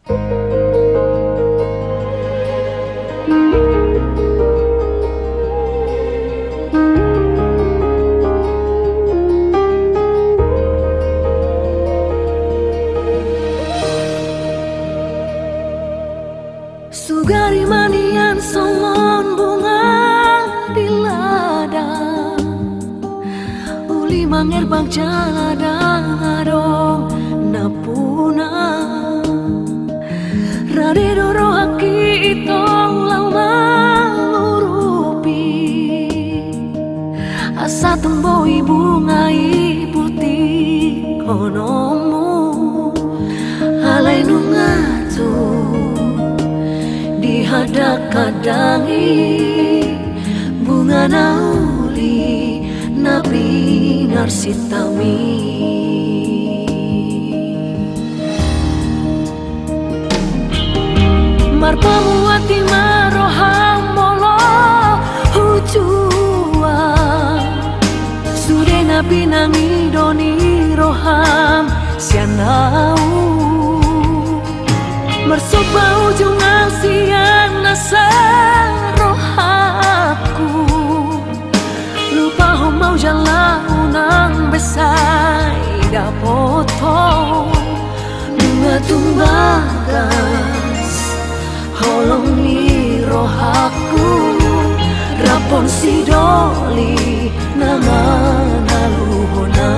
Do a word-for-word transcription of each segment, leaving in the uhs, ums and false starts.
Sugari manian songon bunga di ladang, uli manger bang jaladang adong napuna. Rade doro haki itong lau malurupi, asa temboi bunga putih konomu alai nungatu hadak kadangi bunga nauli nabi narsitami. Marpamu ati maroham molo hujua sude nabi nangi doni roham sianau mersoba ujung asian nasa rohaku lupa ho mau jalan unang besai dapoto bunga tumbagas holong ni rohaku rapon si doli nama naluhona.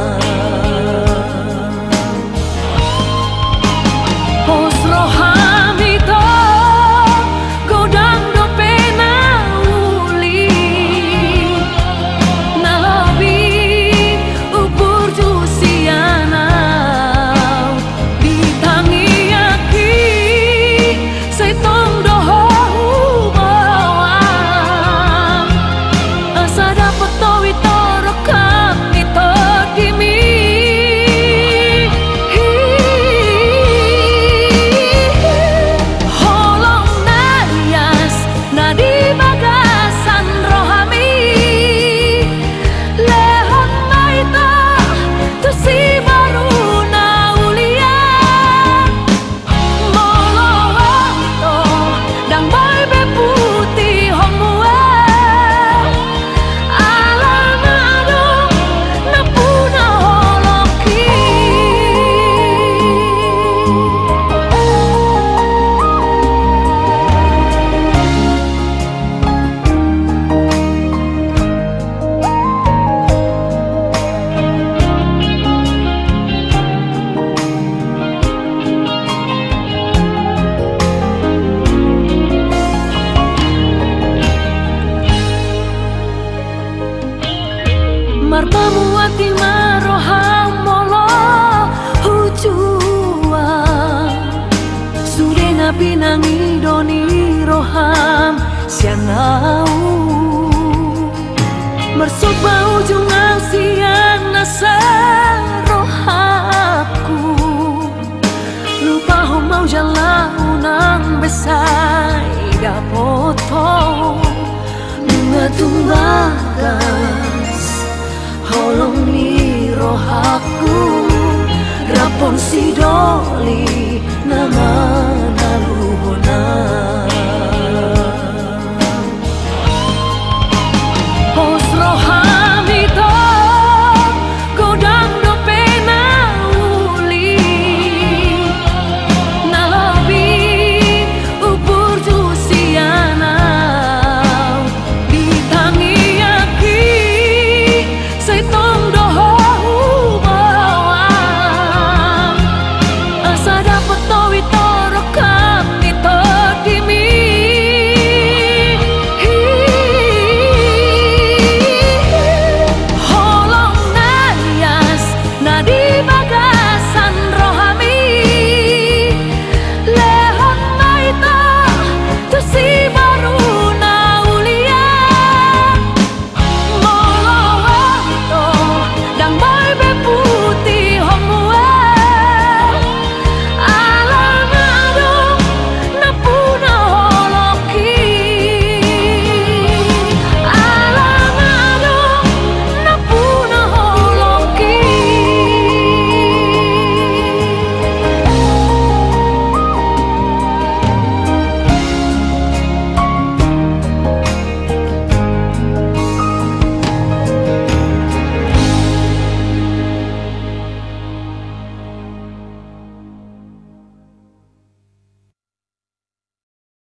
Marpamu ati maroham molo hujua sude nabi nangi doni roham sianau mersoba ujung asian nasa rohaku lupa ho mau jalan unang besai dapoto bunga tumbagas holong ni rohaku rapon si doli nama naluhona.